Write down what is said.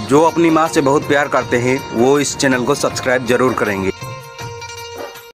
जो अपनी माँ से बहुत प्यार करते हैं वो इस चैनल को सब्सक्राइब जरूर करेंगे।